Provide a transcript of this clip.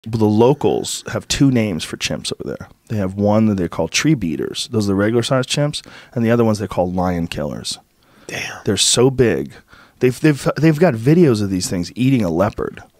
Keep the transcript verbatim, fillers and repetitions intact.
the locals have two names for chimps over there. They have one that they call tree beaters. Those are the regular sized chimps, and the other ones they call lion killers. Damn. They're so big. They've they've they've got videos of these things eating a leopard.